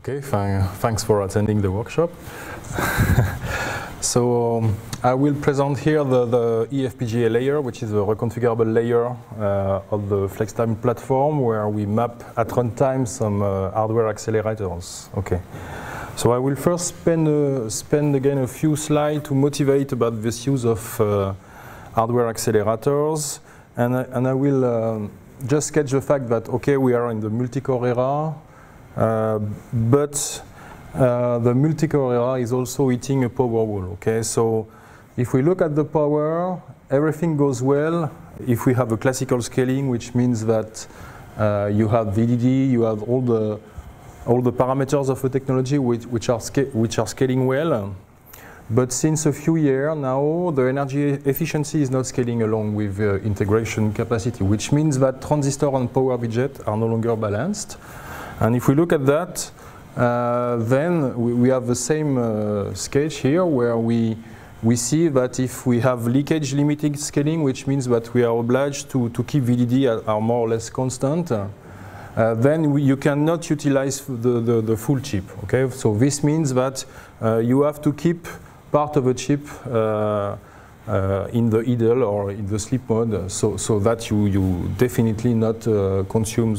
Okay, thanks for attending the workshop. So I will present here the eFPGA layer, which is a reconfigurable layer of the FlexTime platform, where we map at runtime some hardware accelerators. Okay. So I will first spend again a few slides to motivate about this use of hardware accelerators, and I will just sketch the fact that okay, we are in the multi-core era. But the multi-core era is also hitting a power wall. Okay, so if we look at the power, everything goes well. If we have a classical scaling, which means that you have VDD, you have all the parameters of the technology which are scaling well. But since a few years now, the energy efficiency is not scaling along with integration capacity, which means that transistor and power budget are no longer balanced. And if we look at that, then we have the same sketch here, where we see that if we have leakage limiting scaling, which means that we are obliged to keep VDD are more or less constant, then you cannot utilize the full chip. Okay, so this means that you have to keep part of a chip in the idle or in the sleep mode, so that you definitely not consume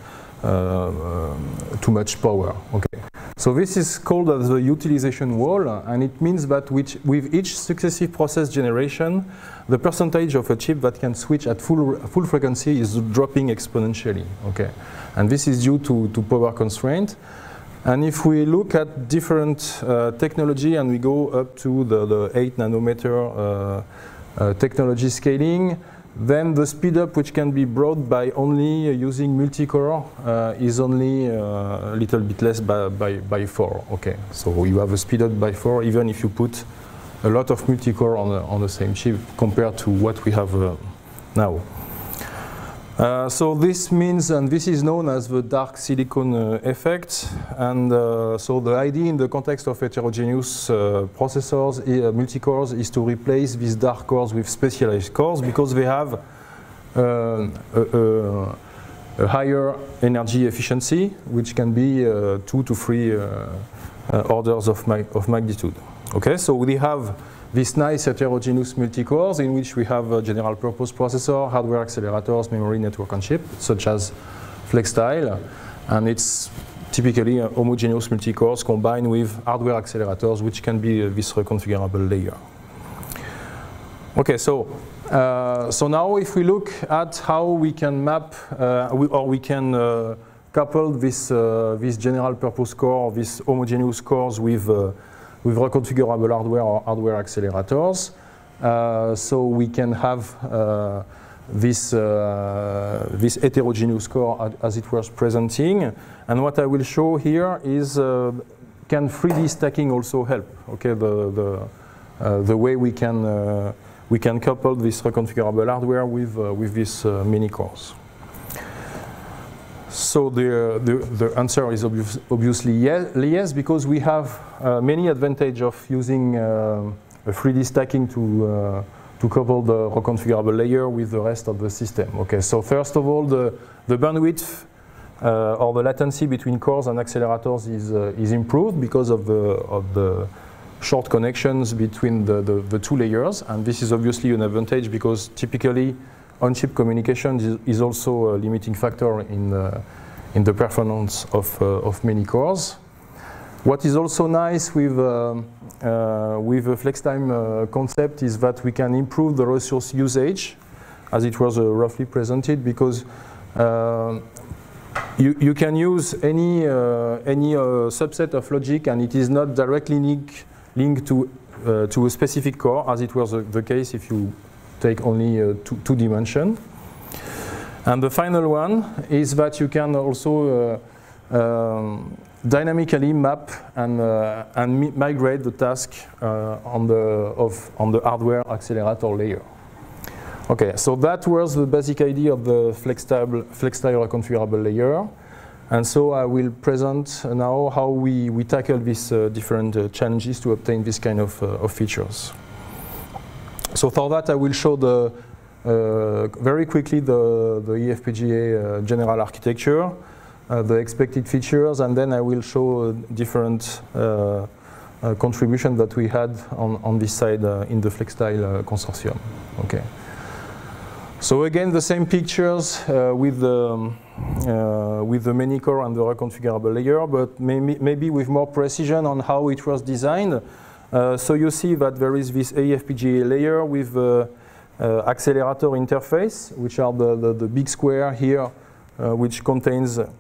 too much power. Okay, so this is called as the utilization wall, and it means that with each successive process generation, the percentage of a chip that can switch at full frequency is dropping exponentially. Okay, and this is due to power constraint. And if we look at different technology and we go up to the 8 nanometer technology scaling, then the speed up which can be brought by only using multi-core is only a little bit less by 4. Okay, so you have a speed up by 4 even if you put a lot of multi-core on the same chip compared to what we have now. So this means, and this is known as the dark silicon effect, and so the idea in the context of heterogeneous processors, multi-cores, is to replace these dark cores with specialized cores because they have a higher energy efficiency, which can be 2 to 3 orders of magnitude. Okay, so we have this nice heterogeneous multi-cores in which we have a general purpose processor, hardware accelerators, memory, network on chip, such as FlexStyle, and it's typically homogeneous multi-cores combined with hardware accelerators, which can be this reconfigurable layer. Okay, so now if we look at how we can map or we can couple this general purpose core, these homogeneous cores with reconfigurable hardware or hardware accelerators. So we can have this heterogeneous core as it was presenting. And what I will show here is can 3D stacking also help? Okay, the way we can couple this reconfigurable hardware with these mini cores. So the answer is obviously yes, because we have many advantages of using a 3D stacking to couple the reconfigurable layer with the rest of the system. Okay, so first of all, the bandwidth or the latency between cores and accelerators is improved because of the short connections between the two layers, and this is obviously an advantage because typically on-chip communication is also a limiting factor in the performance of many cores. What is also nice with the FlexTime concept is that we can improve the resource usage, as it was roughly presented, because you can use any subset of logic, and it is not directly linked to a specific core, as it was the case if you take only two dimensions. And the final one is that you can also dynamically map and migrate the task on the hardware accelerator layer. Okay, so that was the basic idea of the FlexStyle reconfigurable layer. And so I will present now how we tackle these different challenges to obtain this kind of features. So for that, I will show very quickly the eFPGA general architecture. the expected features, and then I will show different contribution that we had on this side in the FlexStyle consortium. Okay. So again, the same pictures with the Manycore and the reconfigurable layer, but maybe with more precision on how it was designed. So you see that there is this eFPGA layer with accelerator interface, which are the big square here, which contains the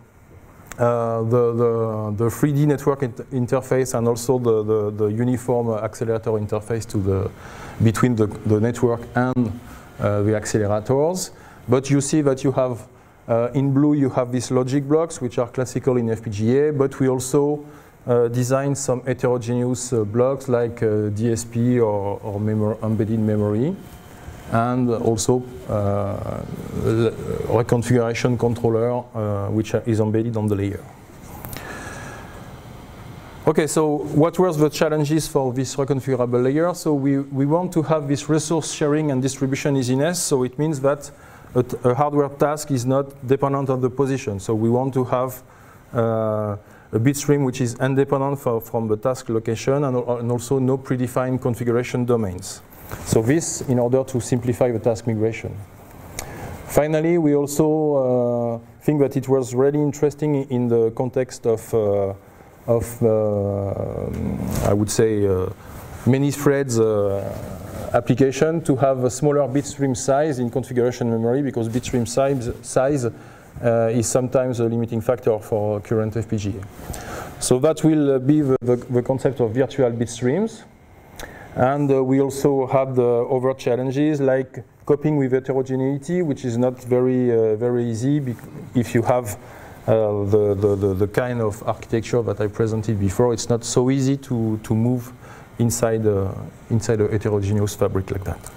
3D network interface and also the uniform accelerator interface between the network and the accelerators. But you see that you have, in blue, you have these logic blocks, which are classical in FPGA, but we also design some heterogeneous blocks like DSP or embedded memory, and also reconfiguration controller, which is embedded on the layer. Okay, so what were the challenges for this reconfigurable layer? So we want to have this resource sharing and distribution easiness, so it means that a hardware task is not dependent on the position. So we want to have a bit stream which is independent from the task location, and also no predefined configuration domains. So this in order to simplify the task migration. Finally, we also think that it was really interesting in the context of I would say many threads application to have a smaller bitstream size in configuration memory, because bitstream size is sometimes a limiting factor for current FPGA. So that will be the concept of virtual bitstreams. And we also have the other challenges like coping with heterogeneity, which is not very easy if you have the kind of architecture that I presented before. It's not so easy to move inside a heterogeneous fabric like that.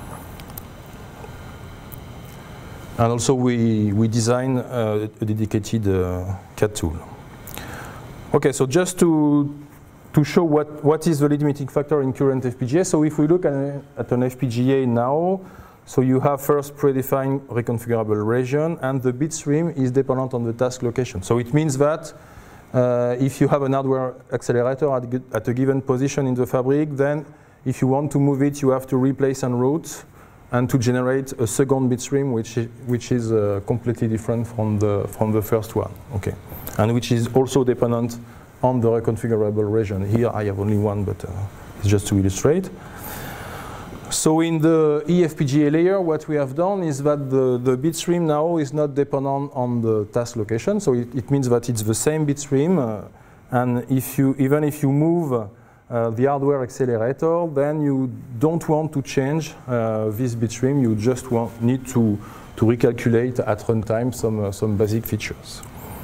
And also we design a dedicated CAD tool. Okay, so just to show what is the limiting factor in current FPGA. So if we look at an FPGA now, so you have first predefined reconfigurable region, and the bit stream is dependent on the task location. So it means that if you have an hardware accelerator at a given position in the fabric, then if you want to move it, you have to replace en route and to generate a second bit stream, which is completely different from the first one. Okay, and which is also dependent on the reconfigurable region. Here I have only one, but it's just to illustrate. So in the eFPGA layer, what we have done is that the bit stream now is not dependent on the task location. So it means that it's the same bit stream, and even if you move the hardware accelerator, then you don't want to change this bit stream. You just need to recalculate at runtime some basic features.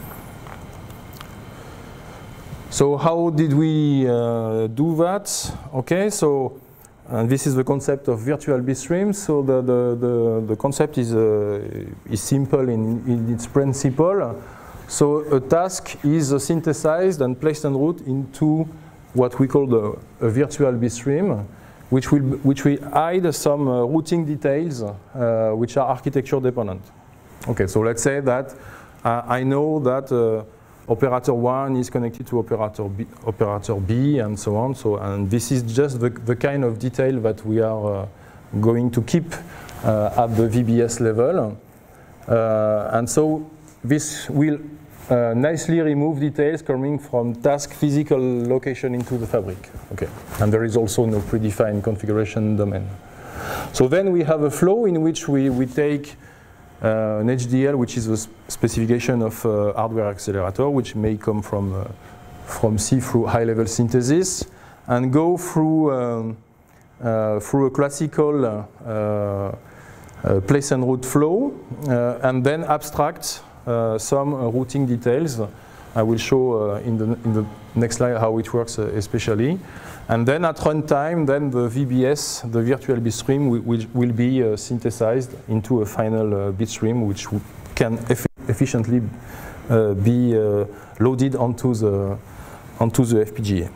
So how did we do that? Okay, so this is the concept of virtual bit streams. So the concept is simple in its principle. So a task is synthesized and placed en route into what we call a virtual bit stream, which will hide some routing details which are architecture dependent. Okay, so let's say that I know that operator 1 is connected to operator B, and so on. So, and this is just the kind of detail that we are going to keep at the VBS level. And so this will nicely remove details coming from task physical location into the fabric. Okay, and there is also no predefined configuration domain. So then we have a flow in which we take an HDL, which is a specification of hardware accelerator, which may come from C through high-level synthesis, and go through a classical place and route flow, and then abstract some routing details. I will show in the next slide how it works especially. And then at runtime, then the VBS, the virtual bit stream, will be synthesized into a final bit stream, which can efficiently be loaded onto the FPGA.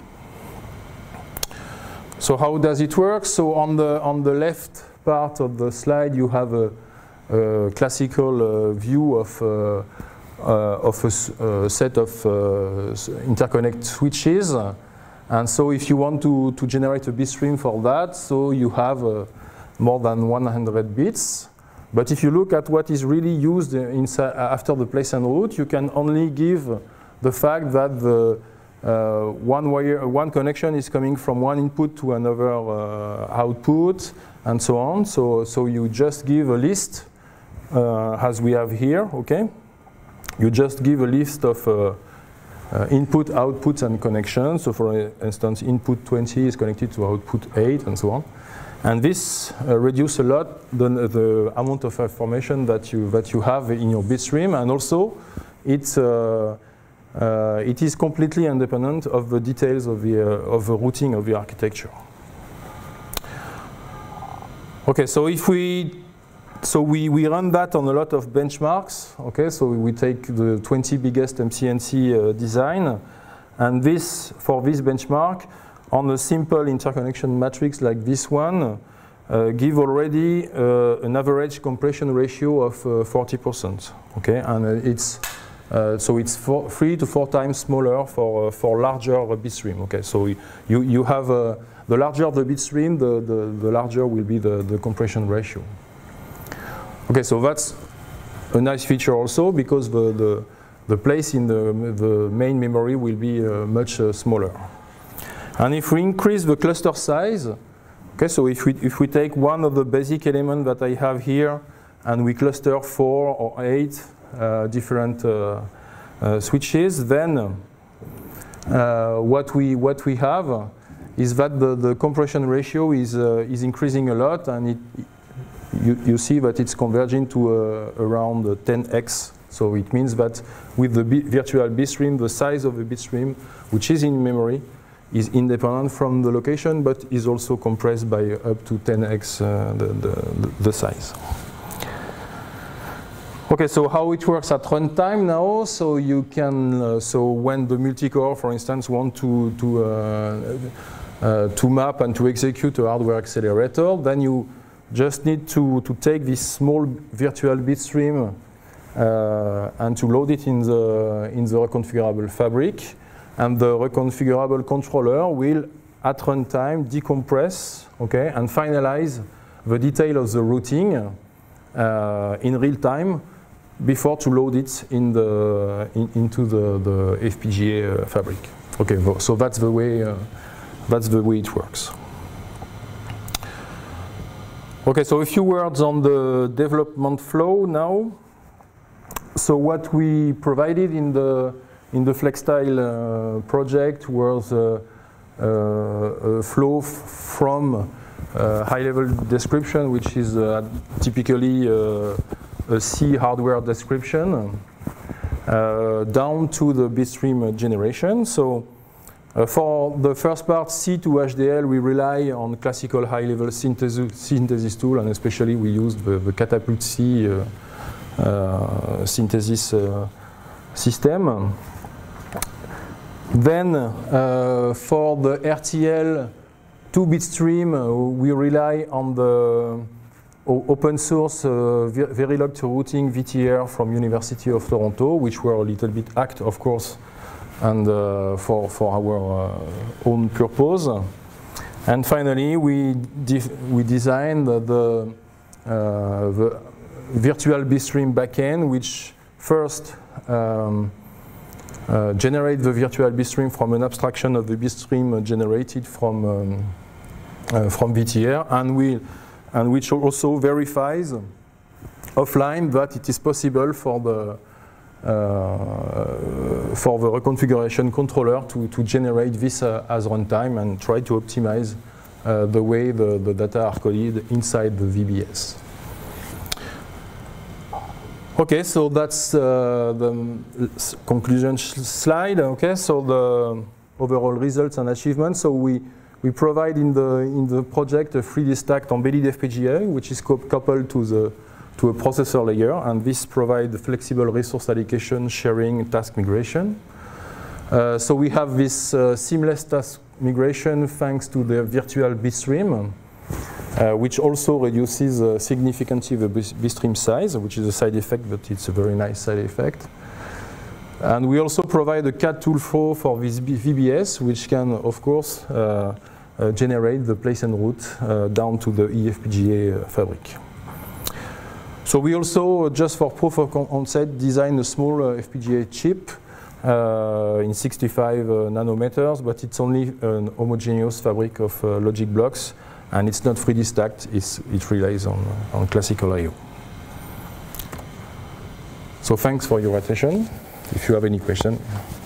So how does it work? So on the left part of the slide, you have a classical view of of a set of interconnect switches. And so if you want to generate a bit stream for that, so you have more than 100 bits. But if you look at what is really used inside, after the place and route, you can only give the fact that the one connection is coming from one input to another output, and so on. So you just give a list, as we have here, okay? You just give a list of input, outputs, and connections. So for instance, input 20 is connected to output 8, and so on. And this reduces a lot the amount of information that you have in your bit stream, and also it is completely independent of the details of the routing of the architecture. Okay, so we run that on a lot of benchmarks. Okay, so we take the 20 biggest MCNC design, and for this benchmark, on a simple interconnection matrix like this one, give already an average compression ratio of 40%. Okay, and it's 3 to 4 times smaller for larger bit stream. Okay, so you have the larger the bit stream, the larger will be the compression ratio. Okay, so that's a nice feature also, because the place in the main memory will be much smaller. And if we increase the cluster size, okay, so if we take one of the basic elements that I have here, and we cluster 4 or 8 different switches, then what we have is that the compression ratio is increasing a lot, and you see that it's converging to around 10x. So it means that with the virtual bit stream, the size of the bit stream, which is in memory, is independent from the location, but is also compressed by up to 10x the size. Okay, so how it works at runtime now? So you can, so when the multi-core, for instance, want to map and to execute a hardware accelerator, then you just need to take this small virtual bit stream and to load it in the reconfigurable fabric. And the reconfigurable controller will, at runtime, decompress, okay, and finalize the detail of the routing in real time before to load it into the FPGA fabric. Okay, so that's the way it works. Okay, so a few words on the development flow now. So what we provided in the FlexStyle project was a flow from high-level description, which is typically a C hardware description, down to the bitstream generation. So for the first part, C to HDL, we rely on classical high-level synthesis tool, and especially we used the Catapult C synthesis system. Then for the RTL to bitstream, we rely on the open source Verilog routing VTR from University of Toronto, which were a little bit hacked, of course, and for our own purpose. And finally, we designed the virtual bitstream backend, which first generate the virtual bitstream from an abstraction of the bitstream generated from VTR, and which also verifies offline that it is possible for the reconfiguration controller to generate this as runtime and try to optimize the way the data are coded inside the VBS. Okay, so that's the conclusion slide. Okay, so the overall results and achievements. So we provide in the project a 3D stacked embedded FPGA, which is coupled to a processor layer, and this provides flexible resource allocation, sharing, task migration. So we have this seamless task migration thanks to the virtual bitstream, which also reduces significantly the bitstream size, which is a side effect, but it's a very nice side effect. And we also provide a CAD tool flow for this VBS, which can, of course, generate the place and route down to the eFPGA fabric. So we also, just for proof of concept, designed a small FPGA chip in 65 nanometers, but it's only an homogeneous fabric of logic blocks, and it's not 3D stacked, it relies on classical I/O. So thanks for your attention. If you have any questions.